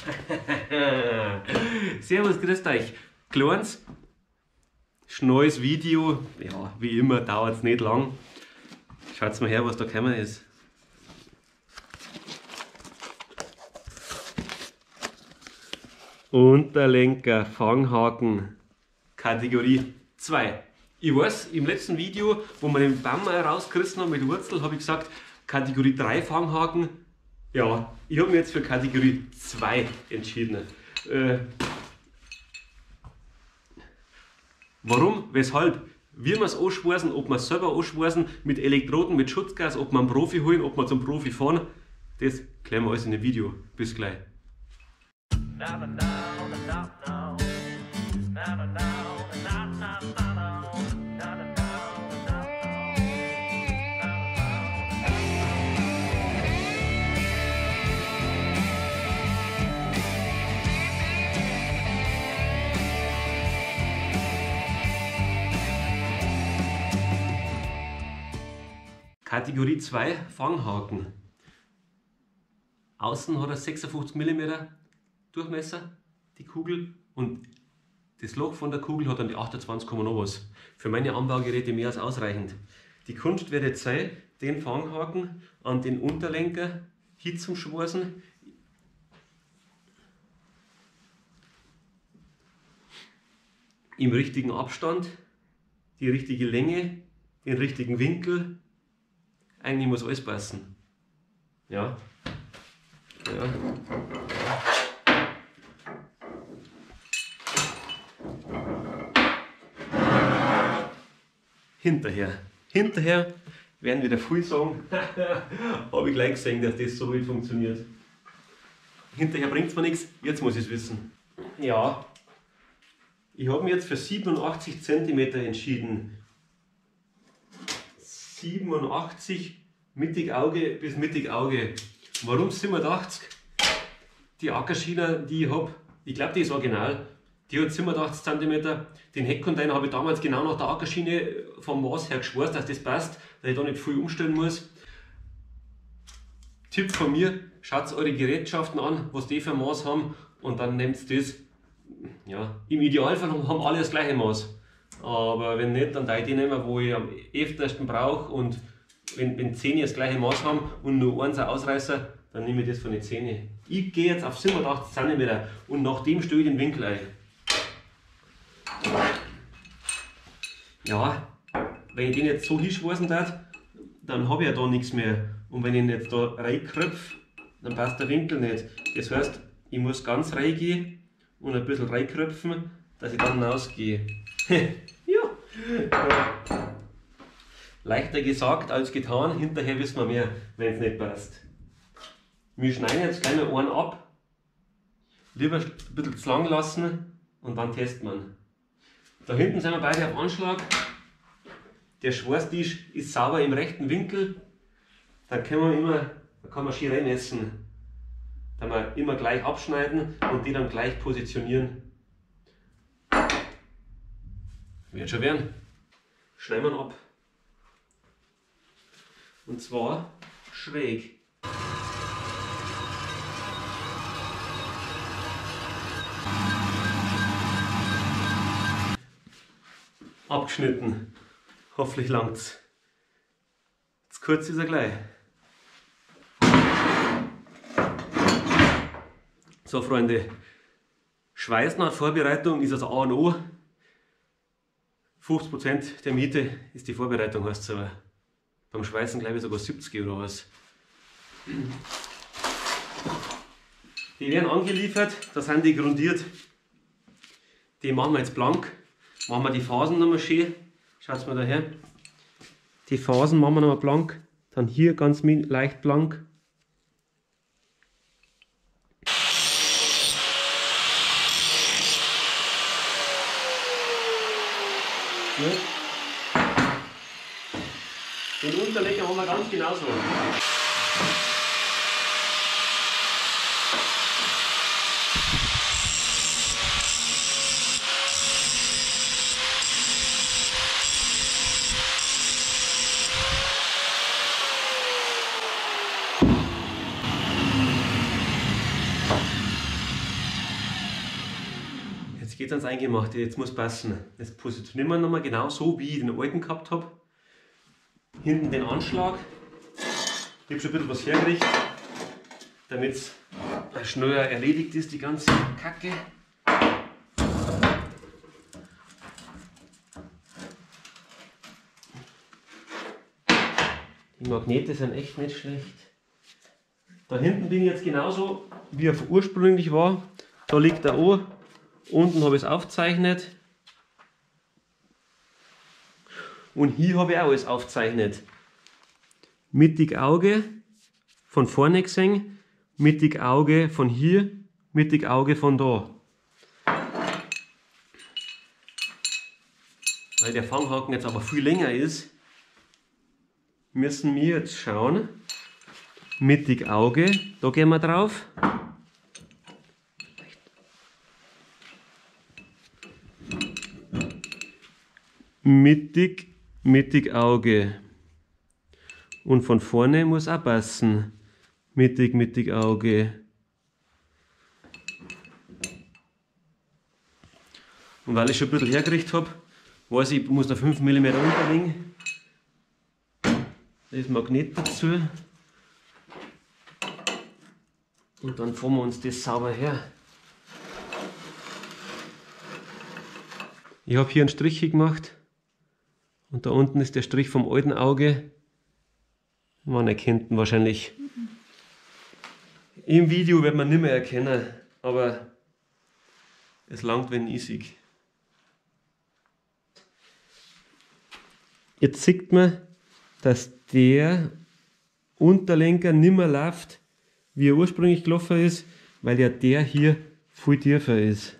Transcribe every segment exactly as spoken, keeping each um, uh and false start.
Servus, grüßt euch. Kleines, schnelles Video. Ja, wie immer dauert es nicht lang. Schaut mal her, was da gekommen ist. Unterlenker, Fanghaken, Kategorie zwei. Ich weiß, im letzten Video, wo wir den Baum rausgerissen haben mit Wurzel, habe ich gesagt, Kategorie drei Fanghaken. Ja, ich habe mich jetzt für Kategorie zwei entschieden. Äh, warum? Weshalb? Wie wir es anschweißen, ob wir es selber anschweißen, mit Elektroden, mit Schutzgas, ob wir einen Profi holen, ob wir zum Profi fahren, das klären wir alles in dem Video. Bis gleich. Kategorie zwei Fanghaken. Außen hat er sechsundfünfzig Millimeter Durchmesser, die Kugel, und das Loch von der Kugel hat dann die achtundzwanzig Komma noch was. Für meine Anbaugeräte mehr als ausreichend. Die Kunst wird jetzt sein, den Fanghaken an den Unterlenker hinzuschweißen. Im richtigen Abstand, die richtige Länge, den richtigen Winkel. Eigentlich muss alles passen. Ja. Ja. Hinterher. Hinterher werden wieder viel sagen, habe ich gleich gesehen, dass das so gut funktioniert. Hinterher bringt es mir nichts, jetzt muss ich es wissen. Ja, ich habe mich jetzt für siebenundachtzig Zentimeter entschieden. siebenundachtzig mittig Auge bis mittig Auge. Warum siebenundachtzig? Die Ackerschiene, die ich habe, ich glaube die ist original, die hat siebenundachtzig Zentimeter. Den Heckcontainer habe ich damals genau nach der Ackerschiene vom Maß her geschweißt, dass das passt, dass ich da nicht viel umstellen muss. Tipp von mir, schaut eure Gerätschaften an, was die für ein Maß haben, und dann nehmt das. Ja, im Idealfall haben alle das gleiche Maß. Aber wenn nicht, dann die nehmen, wo ich am öftersten brauche, und wenn, wenn zehn das gleiche Maß haben und nur eins ein Ausreißer, dann nehme ich das von den zehn. Ich gehe jetzt auf siebenundachtzig Zentimeter und nach dem stelle ich den Winkel ein. Ja, wenn ich den jetzt so hinschweißen darf, dann habe ich ja da nichts mehr. Und wenn ich ihn jetzt da reinkröpfe, dann passt der Winkel nicht. Das heißt, ich muss ganz reingehen und ein bisschen reinkröpfen, dass ich dann rausgehe. Ja. Leichter gesagt als getan, hinterher wissen wir mehr, wenn es nicht passt. Wir schneiden jetzt gleich mal einen ab, lieber ein bisschen zu lang lassen und dann testen wir. Da hinten sind wir beide auf Anschlag. Der Schweißtisch ist sauber im rechten Winkel. Da kann man immer, da kann man schön reinmessen. Da man immer gleich abschneiden und die dann gleich positionieren. Wird schon werden. Schneiden wir ihn ab. Und zwar schräg. Abgeschnitten. Hoffentlich langt's. Jetzt kurz ist er gleich. So Freunde, Schweißen nach Vorbereitung ist das A und O. fünfzig Prozent der Miete ist die Vorbereitung, heißt es aber. Beim Schweißen glaube ich sogar siebzig oder was. Die werden angeliefert, da sind die grundiert. Die machen wir jetzt blank. Machen wir die Phasen nochmal schön. Schaut mal daher. Die Phasen machen wir nochmal blank. Dann hier ganz leicht blank. Ja. Den Unterleger haben wir ganz genauso. Jetzt geht es ans Eingemachte, jetzt muss passen. Jetzt positionieren wir nochmal genau so, wie ich den alten gehabt habe. Hinten den Anschlag. Ich habe schon ein bisschen was hergerichtet, damit es schneller erledigt ist, die ganze Kacke. Die Magnete sind echt nicht schlecht. Da hinten bin ich jetzt genauso, wie er ursprünglich war. Da liegt er an. Unten habe ich es aufgezeichnet. Und hier habe ich auch alles aufgezeichnet. Mittig Auge von vorne gesehen, mittig Auge von hier, mittig Auge von da. Weil der Fanghaken jetzt aber viel länger ist, müssen wir jetzt schauen. Mittig Auge, da gehen wir drauf. Mittig, mittig Auge. Und von vorne muss auch passen. Mittig, mittig Auge. Und weil ich schon ein bisschen hergerichtet habe, weiß ich, ich muss da fünf Millimeter unterlegen. Das Magnet dazu. Und dann fahren wir uns das sauber her. Ich habe hier einen Strich gemacht. Und da unten ist der Strich vom alten Auge. Man erkennt ihn wahrscheinlich. Im Video wird man nicht mehr erkennen, aber es langt, wenn ich sehe. Jetzt sieht man, dass der Unterlenker nicht mehr läuft, wie er ursprünglich gelaufen ist, weil ja der hier viel tiefer ist.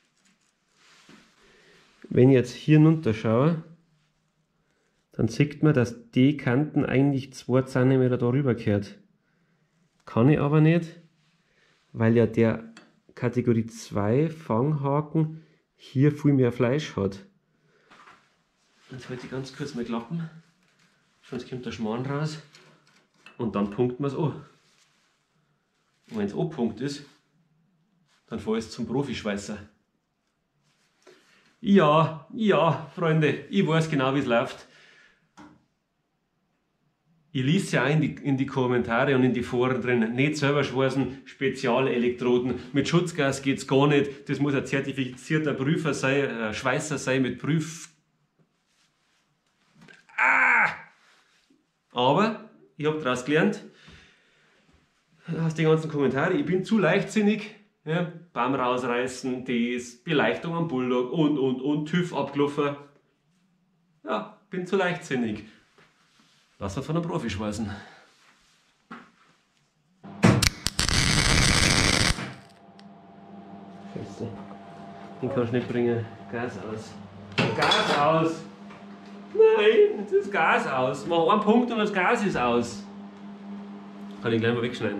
Wenn ich jetzt hier runter schaue, dann sieht man, dass die Kanten eigentlich zwei Zentimeter darüber gehört. Kann ich aber nicht, weil ja der Kategorie zwei Fanghaken hier viel mehr Fleisch hat. Jetzt halte ich ganz kurz mal klappen, sonst kommt der Schmarrn raus und dann punkten wir es an. Und wenn es angepunkt ist, dann fahre ich es zum Profischweißer. Ja, ja, Freunde, ich weiß genau, wie es läuft. Ich lese ja in die, in die Kommentare und in die Foren drin, nicht selber schweißen, Spezialelektroden. Mit Schutzgas geht es gar nicht. Das muss ein zertifizierter Prüfer sein, äh, Schweißer sein mit Prüf... Ah! Aber ich habe daraus gelernt, aus den ganzen Kommentaren, ich bin zu leichtsinnig. Ja, Baum rausreißen, das, Beleuchtung am Bulldog und, und, und, TÜV abgelaufen. Ja, bin zu leichtsinnig. Lass uns von einem Profi schweißen. Scheiße. Den kannst du nicht bringen. Gas aus. Gas aus! Nein, das Gas aus. Mach einen Punkt und das Gas ist aus. Kann ich gleich mal wegschneiden.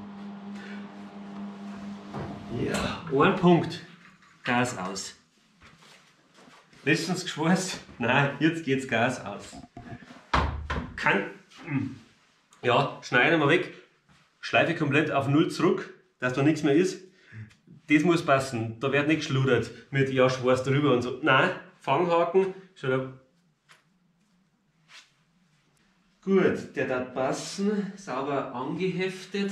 Ja, ein Punkt. Gas aus. Letztens geschweißt. Nein, jetzt geht's Gas aus. Kann. Ja, schneiden wir weg. Schleife komplett auf null zurück, dass da nichts mehr ist. Das muss passen. Da wird nicht geschludert mit ja, Schwarz drüber und so. Nein, Fanghaken. Schon gut, der darf passen. Sauber angeheftet.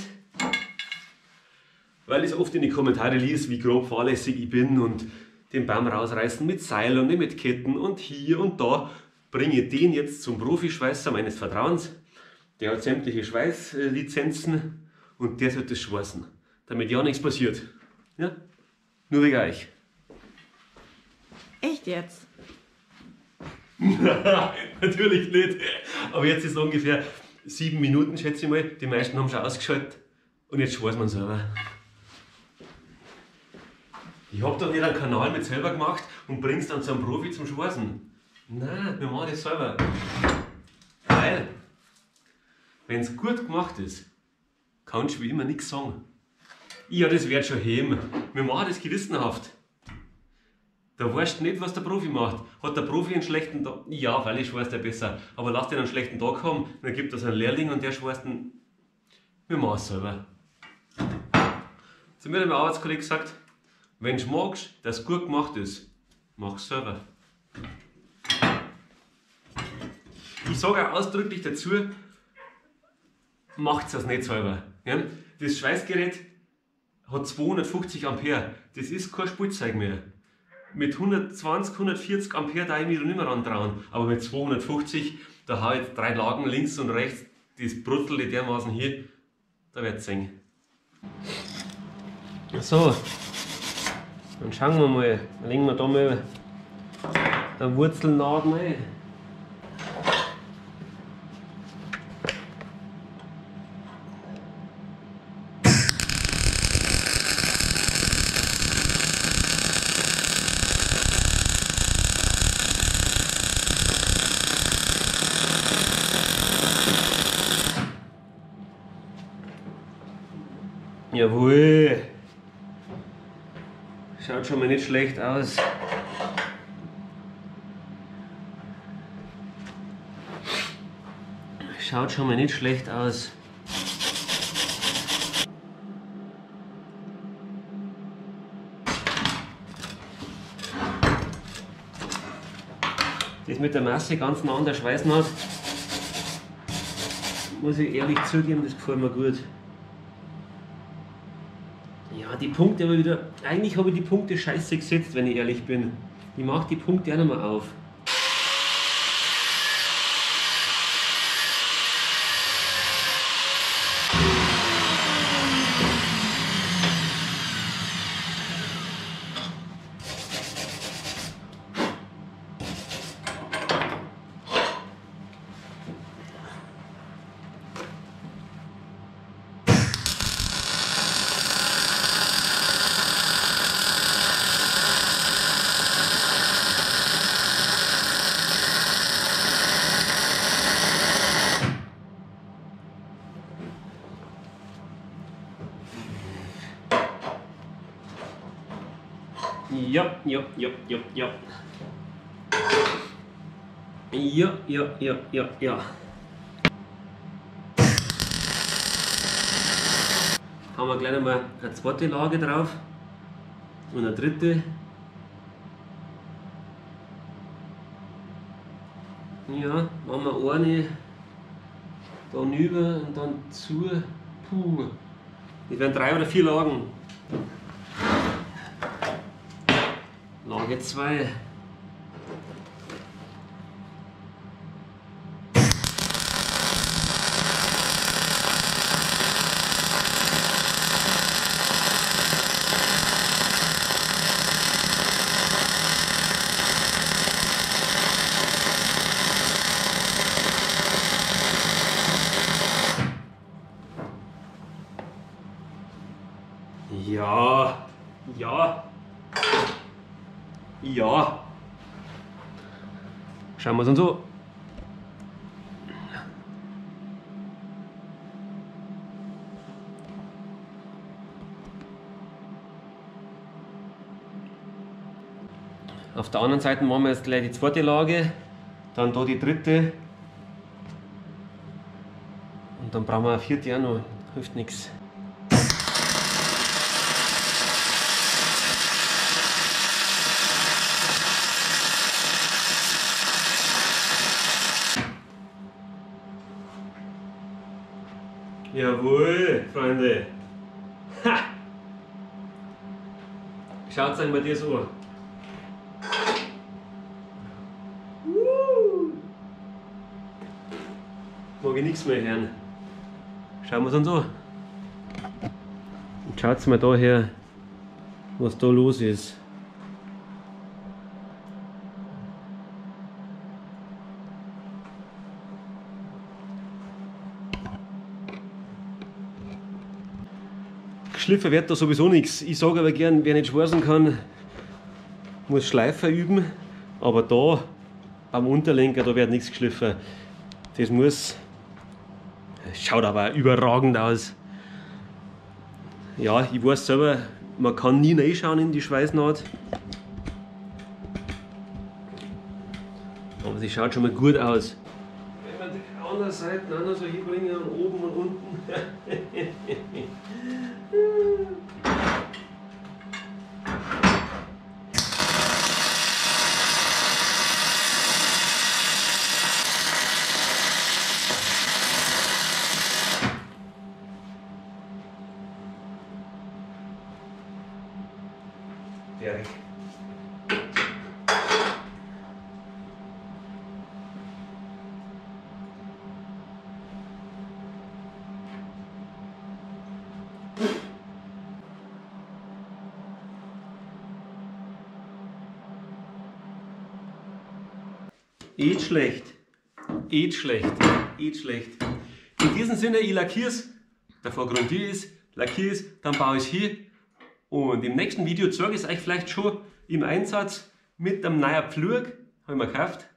Weil ich oft in die Kommentare lese, wie grob fahrlässig ich bin und den Baum rausreißen mit Seil und nicht mit Ketten und hier und da, bringe ich den jetzt zum Profischweißer meines Vertrauens. Der hat sämtliche Schweißlizenzen und der sollte das schweißen, damit ja nichts passiert. Ja? Nur wegen euch. Echt jetzt? Natürlich nicht. Aber jetzt ist es ungefähr sieben Minuten, schätze ich mal. Die meisten haben schon ausgeschaltet und jetzt schweißen wir selber. Ich habe doch nicht einen Kanal mit selber gemacht und bring's dann zu einem Profi zum Schweißen. Nein, wir machen das selber. Weil, wenn es gut gemacht ist, kannst du wie immer nichts sagen. Ja, das wird schon heben. Wir machen das gewissenhaft. Da weißt du nicht, was der Profi macht. Hat der Profi einen schlechten Tag? Ja, weil ich schweiß der besser. Aber lass den einen schlechten Tag haben, dann gibt es einen Lehrling und der schweißt einen. Wir machen es selber. Zu mir hat mein Arbeitskollege gesagt, Wenn du magst, dass es gut gemacht ist, mach es selber. Ich sage auch ausdrücklich dazu, macht das nicht selber. Ja? Das Schweißgerät hat zweihundertfünfzig Ampere, das ist kein Spielzeug mehr. Mit hundertzwanzig, hundertvierzig Ampere da ich mich nicht mehr rantrauen, aber mit zweihundertfünfzig, da habe ich drei Lagen links und rechts, das bruttelt dermaßen hier, da wird es sehen. So, dann schauen wir mal, dann legen wir da mal eine Wurzelnaht rein. Jawohl! Schaut schon mal nicht schlecht aus. Schaut schon mal nicht schlecht aus. Das mit der Masse ganz nah an der Schweißnaht, muss ich ehrlich zugeben, das gefällt mir gut. Ja, die Punkte aber wieder, eigentlich habe ich die Punkte scheiße gesetzt, wenn ich ehrlich bin. Ich mache die Punkte auch nicht mehr auf. Ja, ja, ja, ja, ja. Ja, ja, ja, ja, ja. Haben wir gleich nochmal eine zweite Lage drauf und eine dritte. Ja, machen wir eine dann über und dann zu. Puh. Das werden drei oder vier Lagen. Lage zwei. Ja, ja. Ja. Schauen wir es uns an. Auf der anderen Seite machen wir jetzt gleich die zweite Lage, dann da die dritte und dann brauchen wir eine vierte auch noch, hilft nichts. Jawohl, Freunde! Ha! Schaut euch mal das an. Uh! Mag ich nichts mehr hören. Schauen wir es uns an. Und schaut mal da her, was da los ist. Geschliffen wird da sowieso nichts. Ich sage aber gern, wer nicht schwarzen kann, muss Schleifer üben. Aber da am Unterlenker, da wird nichts geschliffen. Das muss. Schaut aber überragend aus. Ja, ich weiß selber, man kann nie reinschauen in die Schweißnaht. Aber sie schaut schon mal gut aus. Wenn wir die andere Seite auch noch so hinbringen, oben und unten. Fertig. Geht schlecht. Geht schlecht. Geht schlecht. In diesem Sinne, ich lackiere es, davor grundiere ich es, lackiere es, dann baue ich es hier. Und im nächsten Video zeige ich es euch vielleicht schon im Einsatz mit einem neuen Pflug. Habe ich mir gekauft.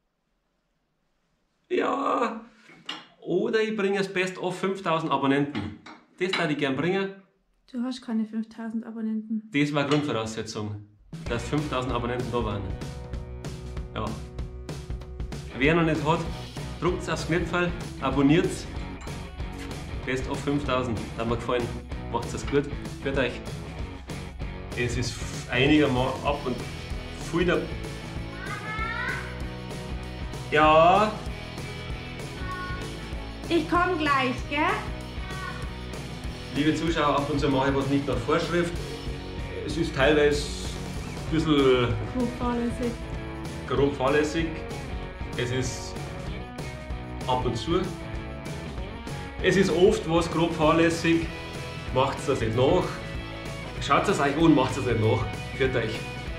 Ja. Oder ich bringe es best auf fünftausend Abonnenten. Das würde ich gerne bringen. Du hast keine fünftausend Abonnenten. Das war Grundvoraussetzung, dass fünftausend Abonnenten da waren. Ja. Wer noch nicht hat, drückt es aufs Knöpfchen, abonniert es. Best auf fünftausend. Hat mir gefallen. Macht es gut. Für euch. Es ist einigermaßen ab und viel da. Ja. Ich komme gleich, gell? Liebe Zuschauer, ab und zu mache ich was nicht nach Vorschrift. Es ist teilweise ein bisschen Grob fahrlässig. grob fahrlässig. Es ist ab und zu. Es ist oft was grob fahrlässig. Macht es das nicht nach. Schaut es euch an, macht es nicht nach. Für euch.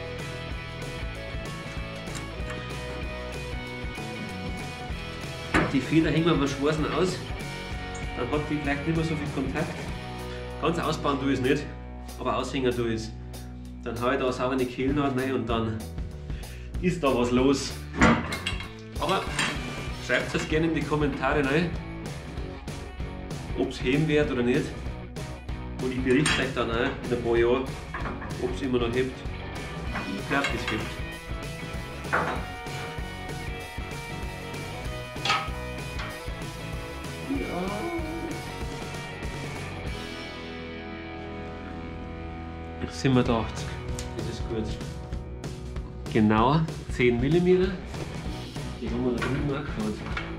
Die Feder hängen wir beim Schwarzen aus. Dann hat die vielleicht nicht mehr so viel Kontakt. Ganz ausbauen tue ich es nicht, aber aushängen tue ich es. Dann haue ich da sauber eine Kehlnaht rein und dann ist da was los. Aber schreibt es gerne in die Kommentare rein, ob es heben wird oder nicht. Und ich berichte euch dann auch in ein paar Jahren, ob es immer noch hebt. Ich glaube, es hebt. Ja. siebenundachtzig. Das ist gut. Genau zehn Millimeter. Die haben wir da drüben angeschaut.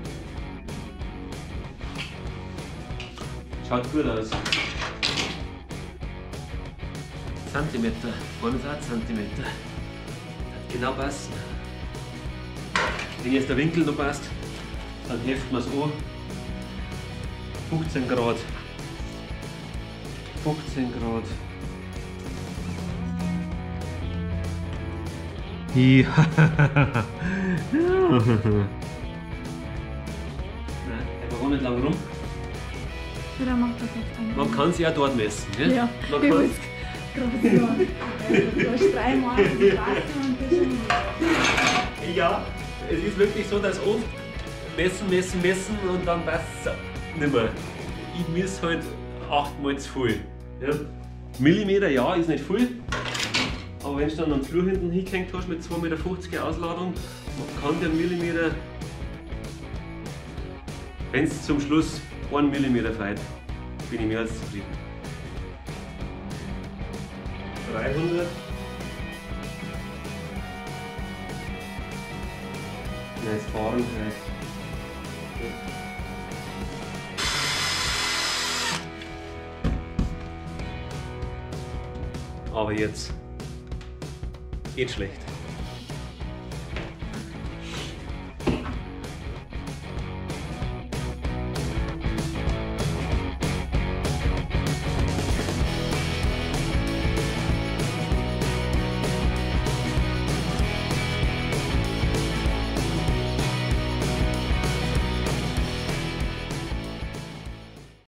Schaut gut aus. Zentimeter, einundzwanzig Zentimeter. Hat genau passen. Wenn jetzt der Winkel noch passt, dann heften wir es an. fünfzehn Grad. fünfzehn Grad. Ja. Nein, der war nicht lang rum. Oder macht das echt an? Man kann sie auch dort messen. Gell? Ja, Man ich kann weiß gerade sagen. Du hast dreimal die Straße und das schon. Ja, es ist wirklich so, dass oft messen, messen, messen und dann passt es nicht mehr. Ich messe halt achtmal zu viel. Ja. Millimeter, ja, ist nicht viel. Aber wenn du dann am Flur hinten hingehängt hast mit zwei Meter fünfzig Ausladung, kann der Millimeter, wenn es zum Schluss ein Millimeter feit, bin ich mehr als zufrieden. dreihundert. Ja, jetzt fahren aber jetzt geht schlecht.